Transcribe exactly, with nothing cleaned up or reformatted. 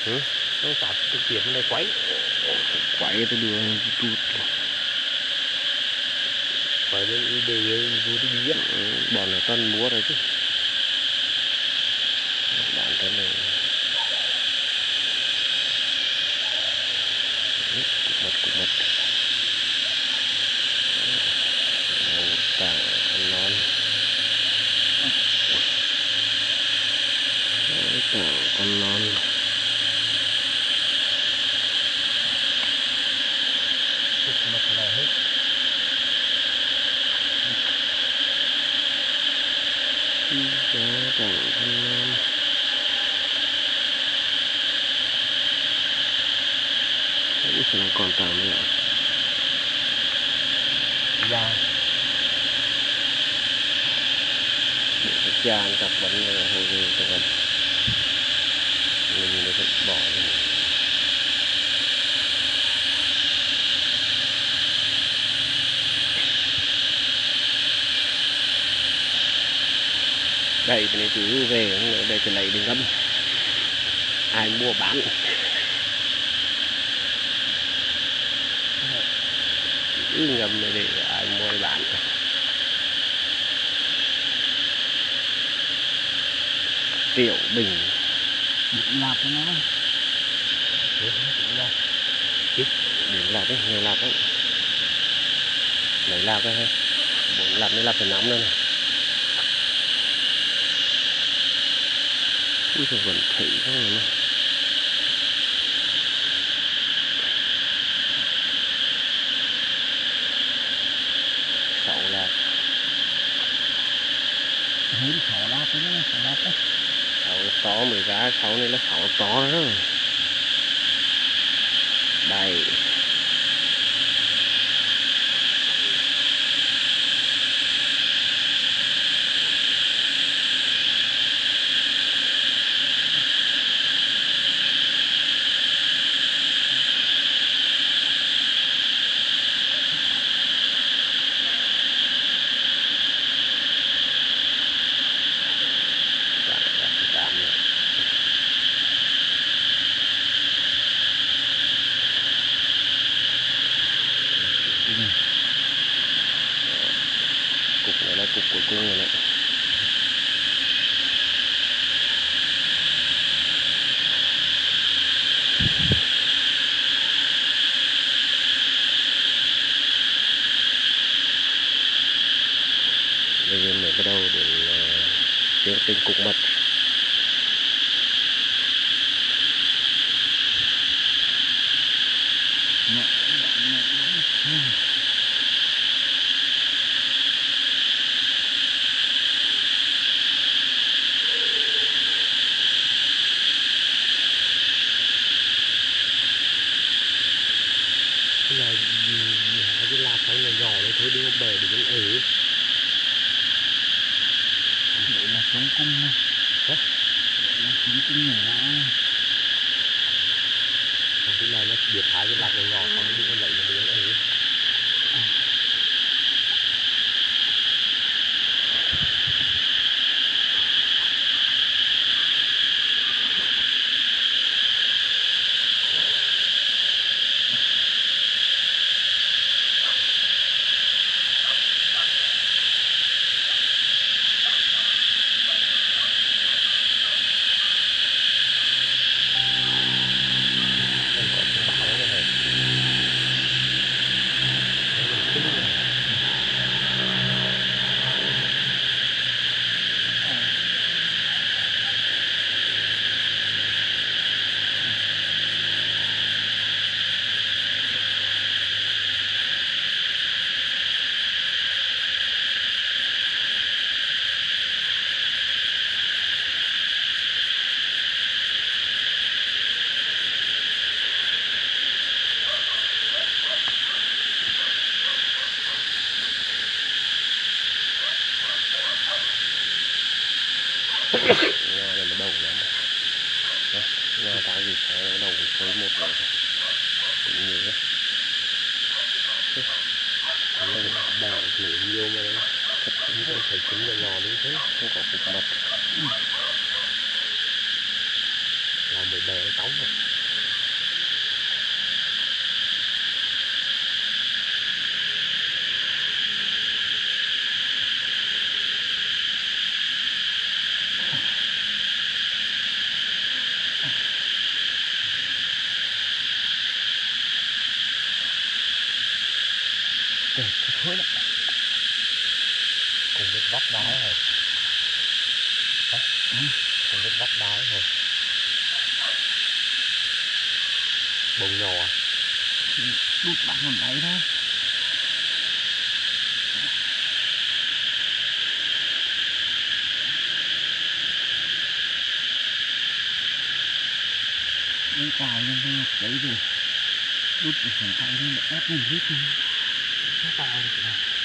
Ừ? Nó chặt cái tiền này quấy. Quậy tôi đưa chút. Quấy lên để vô đi đi á. Bọn là tân múa rồi chứ. Bạn cái này. Cục mật cục mật. Màu tảng non. Đấy, tảng con non. Cục mật là hết. Giá tảng con non. Ủa sao nó còn tảng nữa ạ? Dạ. Để cái chàn cặp bắn hồi về cho gần. Mình nó sẽ bỏ ra. Đây cái này cứ về đây thì lấy đi ngâm. Ai mua bán cứ ngâm để ai mua để bán. Tiểu bình Điểm lạp cho nó. Điểm lạp. điểm lạp đấy, nhiều lạp đấy. Mấy lạp đấy, bốn lạp mới lạp phải nắm nữa này. Ui trời vẫn thấy không này. Sáu lạp. Thấy sáu lạp đấy nhá, sáu lạp đấy. Sáu to mới ra, sáu này là sáu to đó. Đây. Cục này là cục cuối cùng rồi đấy. Bây giờ mới bắt đầu đến tiến trình cục mật. Cái này gì hả, cái lạp phải nhỏ nhỏ đấy thôi, đi bè để nó ế. Đấy là sống cung nha. Đấy là sống cung nhỏ. Còn cái này nó biệt thái cái lạp nhỏ nhỏ không đi con lấy nó để nó ế. Nhà này nó đầu lắm. Nhà ta gì phải nó đầu với một rồi. Cũng nhiều đấy. Bỏ nổi nhiều mà đấy. Không phải trứng nhỏ nhỏ đúng thế. Không có cục mật. Làm bị bè cái cống rồi. Kìa, cái thối lắm. Cùng biết vắt đá rồi. Hả? Ừ. Cùng biết vắt đá rồi. Bùng nhò à? Đút bạn còn đấy thôi. Lên cài lên thôi, đấy rồi. Đút được phần tay lên ép lên hết đi. Nó to được rồi.